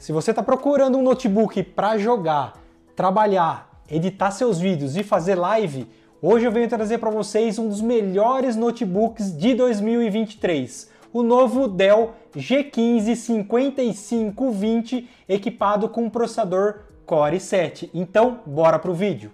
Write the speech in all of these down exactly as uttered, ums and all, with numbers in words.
Se você está procurando um notebook para jogar, trabalhar, editar seus vídeos e fazer live, hoje eu venho trazer para vocês um dos melhores notebooks de dois mil e vinte e três, o novo Dell G quinze cinquenta e cinco vinte equipado com um processador Core i sete. Então, bora pro vídeo!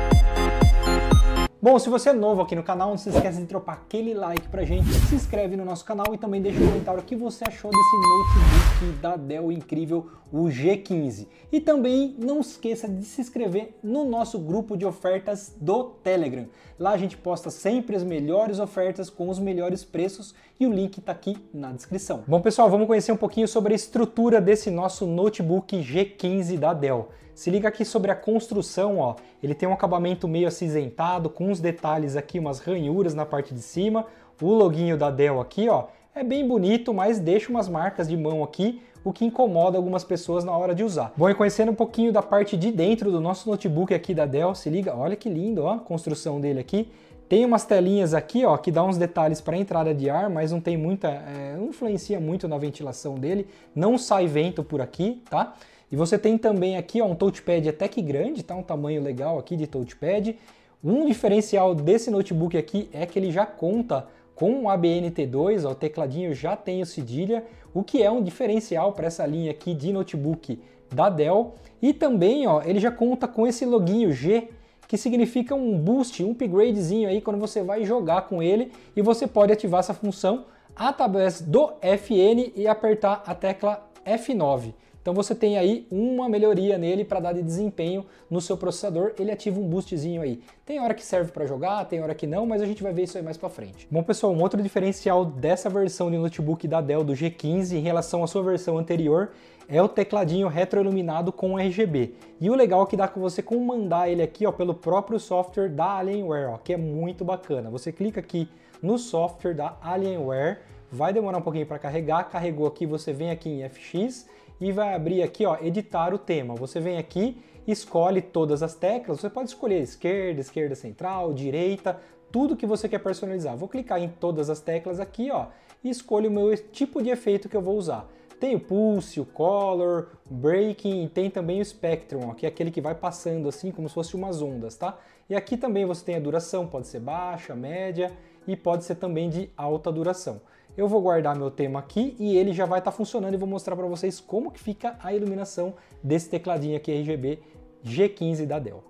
Bom, se você é novo aqui no canal, não se esqueça de dropar aquele like pra gente, se inscreve no nosso canal e também deixa um comentário o que você achou desse notebook da Dell incrível, o G quinze. E também não esqueça de se inscrever no nosso grupo de ofertas do Telegram. Lá a gente posta sempre as melhores ofertas com os melhores preços e o link tá aqui na descrição. Bom pessoal, vamos conhecer um pouquinho sobre a estrutura desse nosso notebook G quinze da Dell. Se liga aqui sobre a construção, ó. Ele tem um acabamento meio acinzentado, com uns detalhes aqui, umas ranhuras na parte de cima. O loginho da Dell aqui, ó, é bem bonito, mas deixa umas marcas de mão aqui, o que incomoda algumas pessoas na hora de usar. Bom, e conhecendo um pouquinho da parte de dentro do nosso notebook aqui da Dell, se liga, olha que lindo, ó, a construção dele aqui. Tem umas telinhas aqui, ó, que dá uns detalhes para entrada de ar, mas não tem muita, é, não influencia muito na ventilação dele. Não sai vento por aqui, tá? E você tem também aqui, ó, um touchpad até que grande, tá? Um tamanho legal aqui de touchpad. Um diferencial desse notebook aqui é que ele já conta com o A B N T dois, ó, o tecladinho já tem o cedilha, o que é um diferencial para essa linha aqui de notebook da Dell. E também, ó, ele já conta com esse loginho G, que significa um boost, um upgradezinho aí quando você vai jogar com ele, e você pode ativar essa função através do F N e apertar a tecla F nove. Então você tem aí uma melhoria nele para dar de desempenho no seu processador, ele ativa um boostzinho aí. Tem hora que serve para jogar, tem hora que não, mas a gente vai ver isso aí mais para frente. Bom pessoal, um outro diferencial dessa versão de notebook da Dell do G quinze em relação à sua versão anterior é o tecladinho retroiluminado com R G B. E o legal é que dá com você comandar ele aqui, ó, pelo próprio software da Alienware, ó, que é muito bacana. Você clica aqui no software da Alienware, vai demorar um pouquinho para carregar, carregou aqui, você vem aqui em F X e vai abrir aqui, ó, editar o tema. Você vem aqui, escolhe todas as teclas, você pode escolher esquerda, esquerda central, direita, tudo que você quer personalizar. Vou clicar em todas as teclas aqui, ó, e escolho o meu tipo de efeito que eu vou usar. Tem o Pulse, o Color, Breaking e tem também o Spectrum, ó, que é aquele que vai passando assim como se fosse umas ondas, tá? E aqui também você tem a duração, pode ser baixa, média e pode ser também de alta duração. Eu vou guardar meu tema aqui e ele já vai estar tá funcionando e vou mostrar para vocês como que fica a iluminação desse tecladinho aqui R G B G quinze da Dell.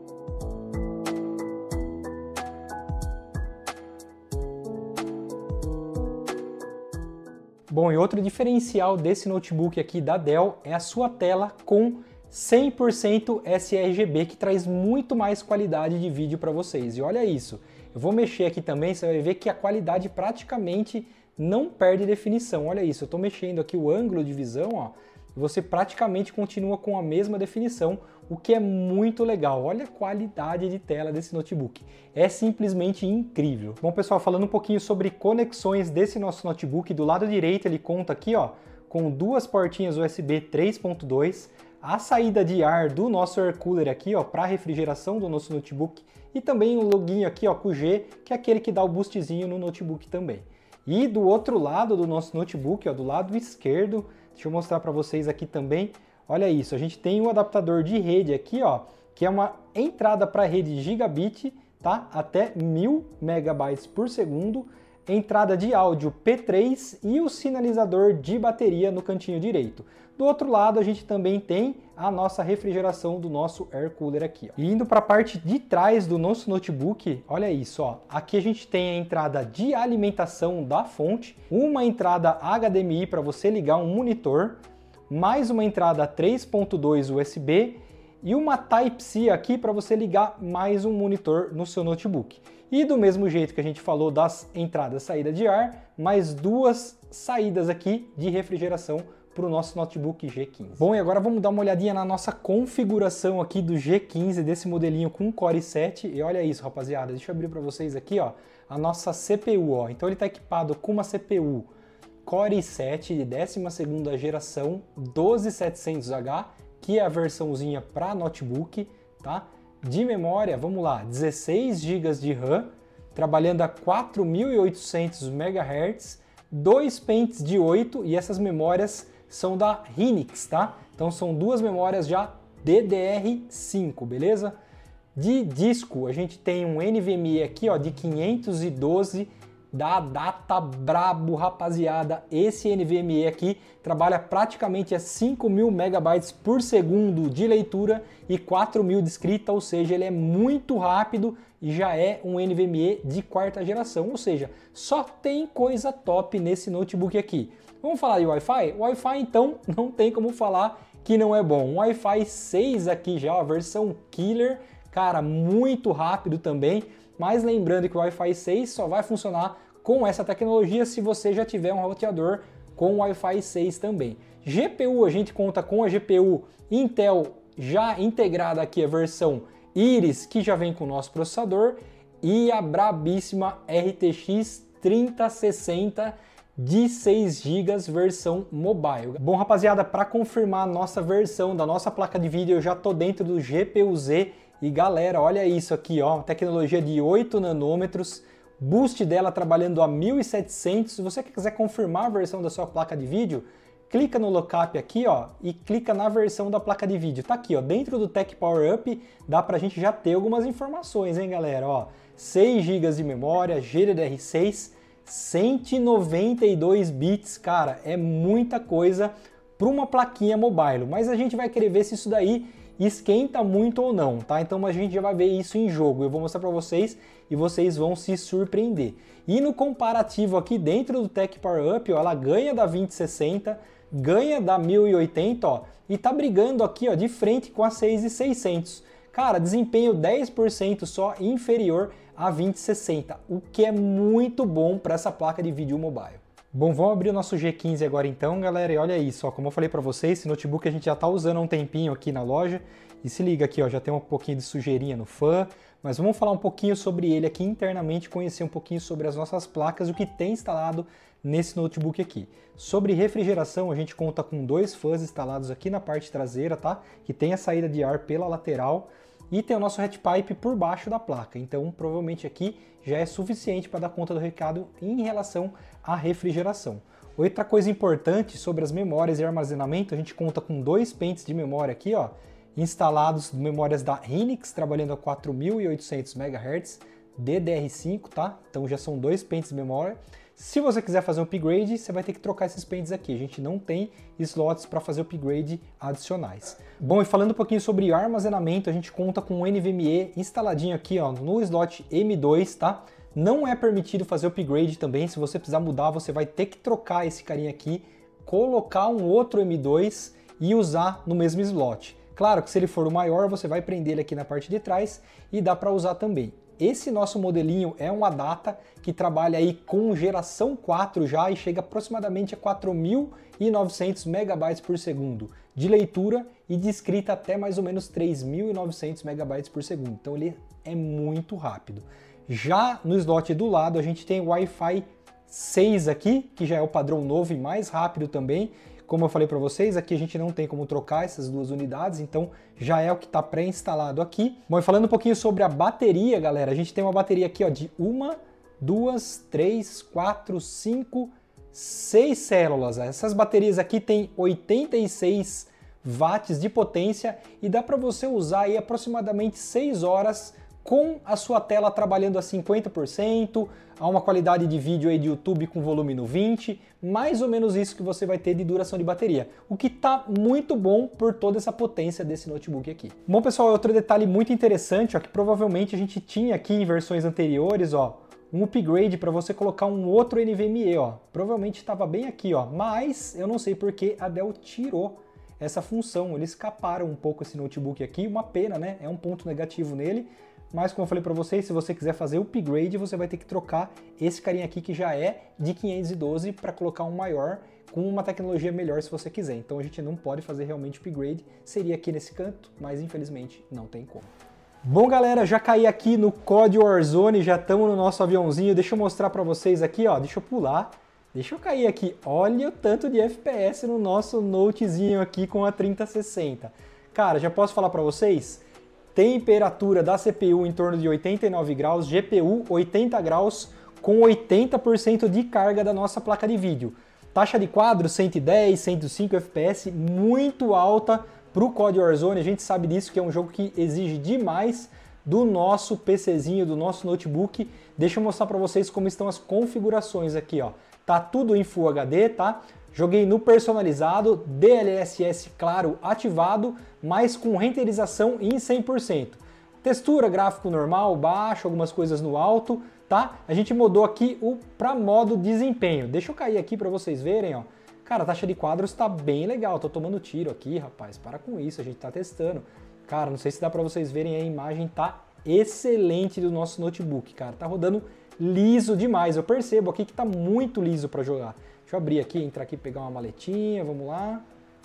Bom, e outro diferencial desse notebook aqui da Dell é a sua tela com cem por cento S R G B, que traz muito mais qualidade de vídeo para vocês. E olha isso, eu vou mexer aqui também, você vai ver que a qualidade praticamente não perde definição. Olha isso, eu estou mexendo aqui o ângulo de visão, ó, e você praticamente continua com a mesma definição, o que é muito legal. Olha a qualidade de tela desse notebook, é simplesmente incrível. Bom pessoal, falando um pouquinho sobre conexões desse nosso notebook, do lado direito ele conta aqui, ó, com duas portinhas U S B três ponto dois, a saída de ar do nosso air cooler aqui, ó, para refrigeração do nosso notebook, e também um loginho aqui, ó, com o G, que é aquele que dá o boostzinho no notebook também. E do outro lado do nosso notebook, ó, do lado esquerdo, deixa eu mostrar para vocês aqui também, olha isso, a gente tem um adaptador de rede aqui, ó, que é uma entrada para rede gigabit, tá? Até mil megabytes por segundo, entrada de áudio P três e o sinalizador de bateria no cantinho direito. Do outro lado a gente também tem a nossa refrigeração do nosso air cooler aqui, ó. E indo para a parte de trás do nosso notebook, olha isso, ó. Aqui a gente tem a entrada de alimentação da fonte, uma entrada H D M I para você ligar um monitor, mais uma entrada três ponto dois U S B e uma Type-C aqui para você ligar mais um monitor no seu notebook. E do mesmo jeito que a gente falou das entradas saída de ar, mais duas saídas aqui de refrigeração para o nosso notebook G quinze. Bom, e agora vamos dar uma olhadinha na nossa configuração aqui do G quinze, desse modelinho com Core i sete. E olha isso, rapaziada, deixa eu abrir para vocês aqui, ó, a nossa C P U, ó. Então ele está equipado com uma C P U Core i sete de décima segunda geração, doze mil e setecentos H, que é a versãozinha para notebook, tá? De memória, vamos lá, dezesseis gigas de RAM, trabalhando a quatro mil e oitocentos megahertz, dois pentes de oito, e essas memórias são da Hynix, tá? Então Então são duas memórias já D D R cinco, beleza? De disco, a gente tem um NVMe aqui, ó, de quinhentos e doze da Data Brabo, rapaziada. Esse NVMe aqui trabalha praticamente a cinco mil megabytes por segundo de leitura e quatro mil de escrita, ou seja, ele é muito rápido e já é um NVMe de quarta geração, ou seja, só tem coisa top nesse notebook aqui. Vamos falar de Wi-Fi? Wi-Fi, então, não tem como falar que não é bom. Wi-Fi seis aqui já, a versão killer, cara, muito rápido também. Mas lembrando que o Wi-Fi seis só vai funcionar com essa tecnologia se você já tiver um roteador com Wi-Fi seis também. G P U, a gente conta com a G P U Intel já integrada aqui, a versão Iris, que já vem com o nosso processador, e a brabíssima R T X trinta sessenta de seis gigas versão mobile. Bom, rapaziada, para confirmar a nossa versão da nossa placa de vídeo, eu já tô dentro do G P U Z. E galera, olha isso aqui, ó, tecnologia de oito nanômetros, boost dela trabalhando a mil e setecentos. Se você quiser confirmar a versão da sua placa de vídeo, clica no lookup aqui, ó, e clica na versão da placa de vídeo. Tá aqui, ó, dentro do Tech Power Up, dá pra gente já ter algumas informações, hein, galera, ó. seis gigas de memória, G D D R seis, cento e noventa e dois bits, cara, é muita coisa para uma plaquinha mobile, mas a gente vai querer ver se isso daí esquenta muito ou não, tá? Então a gente já vai ver isso em jogo, eu vou mostrar para vocês e vocês vão se surpreender. E no comparativo aqui dentro do Tech Power Up, ó, ela ganha da vinte sessenta, ganha da mil e oitenta, ó, e tá brigando aqui, ó, de frente com a seis mil e seiscentos. Cara, desempenho dez por cento só inferior a vinte sessenta, o que é muito bom para essa placa de vídeo mobile. Bom, vamos abrir o nosso G quinze agora então, galera, e olha isso, ó, como eu falei para vocês, esse notebook a gente já tá usando há um tempinho aqui na loja, e se liga aqui, ó, já tem um pouquinho de sujeirinha no fã, mas vamos falar um pouquinho sobre ele aqui internamente, conhecer um pouquinho sobre as nossas placas, o que tem instalado nesse notebook aqui. Sobre refrigeração, a gente conta com dois fãs instalados aqui na parte traseira, tá? Que tem a saída de ar pela lateral, e tem o nosso hatch pipe por baixo da placa, então provavelmente aqui já é suficiente para dar conta do recado em relação à refrigeração. Outra coisa importante sobre as memórias e armazenamento, a gente conta com dois pentes de memória aqui, ó, instalados, memórias da Hynix, trabalhando a quatro mil e oitocentos megahertz, D D R cinco, tá? Então já são dois pentes de memória. Se você quiser fazer um upgrade, você vai ter que trocar esses pentes aqui. A gente não tem slots para fazer upgrade adicionais. Bom, e falando um pouquinho sobre armazenamento, a gente conta com um NVMe instaladinho aqui, ó, no slot M dois, tá? Não é permitido fazer upgrade também. Se você precisar mudar, você vai ter que trocar esse carinha aqui, colocar um outro M dois e usar no mesmo slot. Claro que se ele for o maior, você vai prender ele aqui na parte de trás e dá para usar também. Esse nosso modelinho é um Adata que trabalha aí com geração quatro já e chega aproximadamente a quatro mil e novecentos megabytes por segundo de leitura e de escrita até mais ou menos três mil e novecentos megabytes por segundo. Então ele é muito rápido. Já no slot do lado a gente tem o Wi-Fi seis aqui, que já é o padrão novo e mais rápido também. Como eu falei para vocês, aqui a gente não tem como trocar essas duas unidades, então já é o que está pré-instalado aqui. Bom, e falando um pouquinho sobre a bateria, galera, a gente tem uma bateria aqui, ó, de uma, duas, três, quatro, cinco, seis células. Essas baterias aqui têm oitenta e seis watts de potência e dá para você usar aí aproximadamente seis horas com a sua tela trabalhando a cinquenta por cento, a uma qualidade de vídeo aí de YouTube com volume no vinte, mais ou menos isso que você vai ter de duração de bateria, o que tá muito bom por toda essa potência desse notebook aqui. Bom, pessoal, outro detalhe muito interessante, ó, que provavelmente a gente tinha aqui em versões anteriores, ó, um upgrade para você colocar um outro NVMe, ó, provavelmente estava bem aqui, ó, mas eu não sei porque a Dell tirou essa função, eles escaparam um pouco esse notebook aqui, uma pena, né, é um ponto negativo nele. Mas como eu falei para vocês, se você quiser fazer o upgrade, você vai ter que trocar esse carinha aqui que já é de quinhentos e doze para colocar um maior com uma tecnologia melhor se você quiser. Então a gente não pode fazer realmente upgrade, seria aqui nesse canto, mas infelizmente não tem como. Bom, galera, já caí aqui no C O D Warzone, já estamos no nosso aviãozinho. Deixa eu mostrar para vocês aqui, ó, deixa eu pular. Deixa eu cair aqui. Olha o tanto de F P S no nosso notezinho aqui com a trinta sessenta. Cara, já posso falar para vocês? Temperatura da C P U em torno de oitenta e nove graus, G P U oitenta graus com oitenta por cento de carga da nossa placa de vídeo. Taxa de quadro cento e dez, cento e cinco F P S, muito alta para o C O D Warzone. A gente sabe disso, que é um jogo que exige demais do nosso PCzinho, do nosso notebook. Deixa eu mostrar para vocês como estão as configurações aqui, ó. Tá tudo em Full H D, tá? Joguei no personalizado, D L S S claro ativado, mas com renderização em cem por cento. Textura, gráfico normal, baixo, algumas coisas no alto, tá? A gente mudou aqui o para modo desempenho. Deixa eu cair aqui para vocês verem, ó. Cara, a taxa de quadros tá bem legal. Tô tomando tiro aqui, rapaz. Para com isso, a gente tá testando. Cara, não sei se dá para vocês verem, a imagem tá excelente do nosso notebook, cara. Tá rodando liso demais. Eu percebo aqui que tá muito liso para jogar. Deixa eu abrir aqui, entrar aqui, pegar uma maletinha, vamos lá.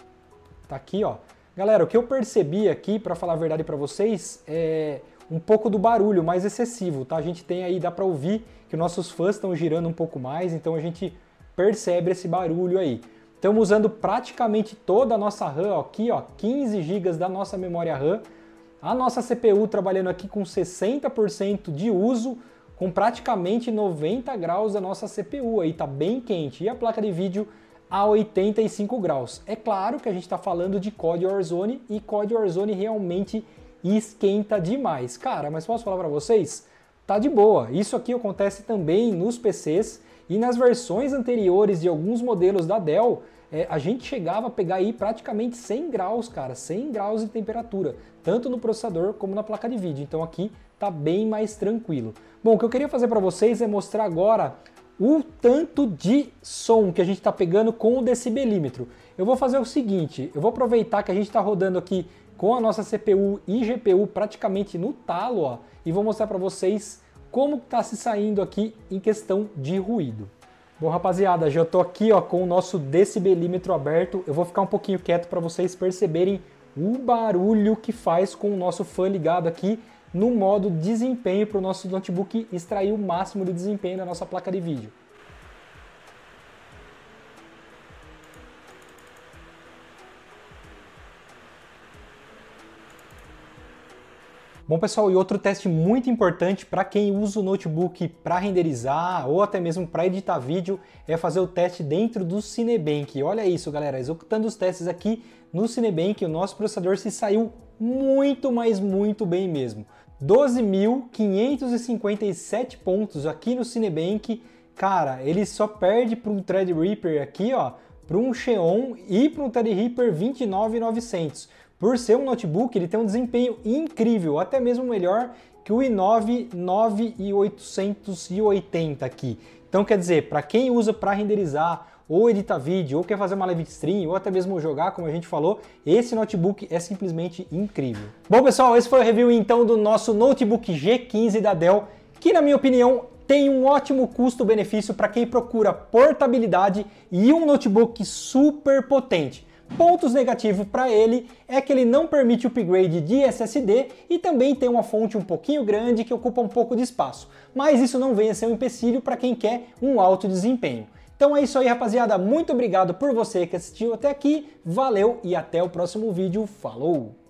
Tá aqui, ó. Galera, o que eu percebi aqui, para falar a verdade para vocês, é um pouco do barulho mais excessivo, tá? A gente tem aí, dá para ouvir que nossos fãs estão girando um pouco mais, então a gente percebe esse barulho aí. Estamos usando praticamente toda a nossa RAM, ó, aqui, ó, quinze gigas da nossa memória RAM. A nossa C P U trabalhando aqui com sessenta por cento de uso, com praticamente noventa graus da nossa C P U aí, tá bem quente. E a placa de vídeo a oitenta e cinco graus. É claro que a gente está falando de C O D Warzone e C O D Warzone realmente esquenta demais. Cara, mas posso falar para vocês? Tá de boa. Isso aqui acontece também nos P Cs e nas versões anteriores de alguns modelos da Dell, é, a gente chegava a pegar aí praticamente cem graus, cara, cem graus de temperatura, tanto no processador como na placa de vídeo. Então aqui tá bem mais tranquilo. Bom, o que eu queria fazer para vocês é mostrar agora o tanto de som que a gente está pegando com o decibelímetro. Eu vou fazer o seguinte, eu vou aproveitar que a gente está rodando aqui com a nossa C P U e G P U praticamente no talo, ó, e vou mostrar para vocês como está se saindo aqui em questão de ruído. Bom, rapaziada, já estou aqui, ó, com o nosso decibelímetro aberto. Eu vou ficar um pouquinho quieto para vocês perceberem o barulho que faz com o nosso fã ligado aqui no modo desempenho, para o nosso notebook extrair o máximo de desempenho da nossa placa de vídeo. Bom, pessoal, e outro teste muito importante para quem usa o notebook para renderizar ou até mesmo para editar vídeo é fazer o teste dentro do Cinebench. Olha isso, galera, executando os testes aqui no Cinebench, o nosso processador se saiu muito, mas muito bem mesmo. doze mil quinhentos e cinquenta e sete pontos aqui no Cinebench. Cara, ele só perde para um Threadripper aqui, ó, para um Xeon e para um Threadripper vinte e nove mil e novecentos. Por ser um notebook, ele tem um desempenho incrível, até mesmo melhor que o i nove nove mil oitocentos e oitenta aqui. Então, quer dizer, para quem usa para renderizar, ou editar vídeo, ou quer fazer uma live stream, ou até mesmo jogar, como a gente falou, esse notebook é simplesmente incrível. Bom, pessoal, esse foi o review então do nosso notebook G quinze da Dell, que na minha opinião tem um ótimo custo-benefício para quem procura portabilidade e um notebook super potente. Pontos negativos para ele é que ele não permite upgrade de S S D e também tem uma fonte um pouquinho grande que ocupa um pouco de espaço. Mas isso não vem a ser um empecilho para quem quer um alto desempenho. Então é isso aí, rapaziada. Muito obrigado por você que assistiu até aqui. Valeu e até o próximo vídeo. Falou!